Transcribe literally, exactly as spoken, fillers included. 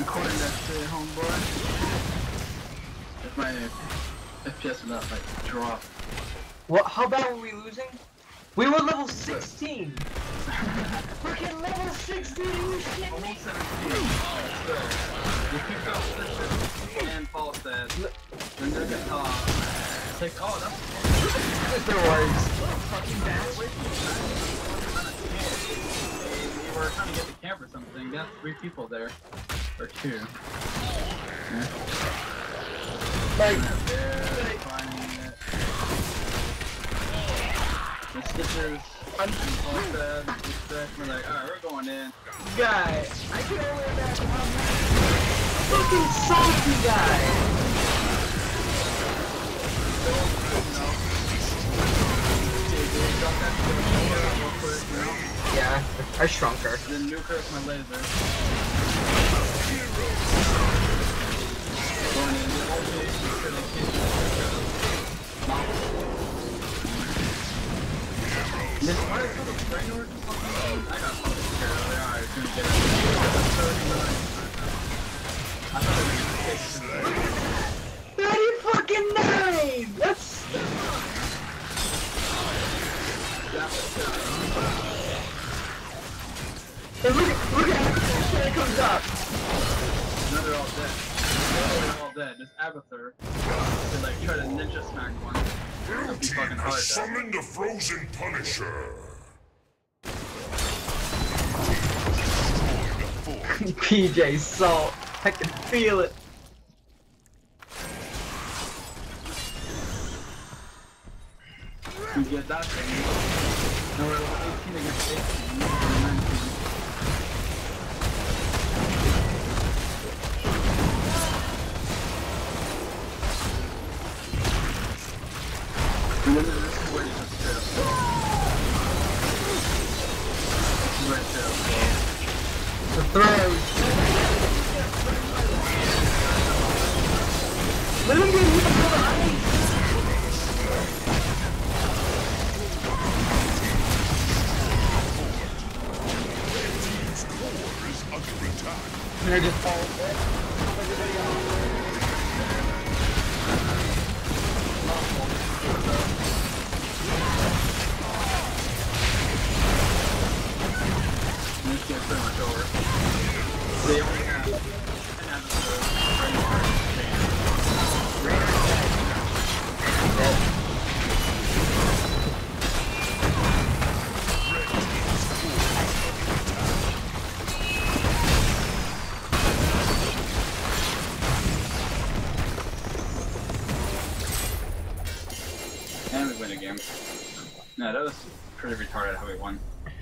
recording that shit, homeboy. If my F P S would not like drop. What? How bad were we losing? We were level sixteen. Freaking level sixteen. You shit me. Almost seventeen. Still, you picked up Sister and Paul said, then they're gonna talk. It's like, oh, that's There was. fucking bad. We were trying to get the camp or something. Got three people there, or two. Yeah. Like, They're finding it. The Stitchers, I'm Paul said, we're like, alright, we're going in. guy, I can only imagine how mad. Fucking salty guy. Yeah, I shrunk her. Then nuke her with my laser. Going in, the whole game is gonna hit the then why is it a brain or something? I got fucking scared earlier. I was gonna get it. I thought it was gonna take thirty fucking nine! That's... And look at, look at how it comes up. Now they're all dead. They're all dead. Just Abathur. They like try to ninja smack one. Blue team has summoned a frozen Punisher. P J Salt. I can feel it. You get that thing. No, we're eighteen against eighteen. nineteen. And then this is where you just straight up go. This is where it straight up go. The throws. Let him get hit with the ice. And I just fall dead. Everybody else. This game's pretty much over. They only have an episode right now. And we win a game. No, that was pretty retarded how we won.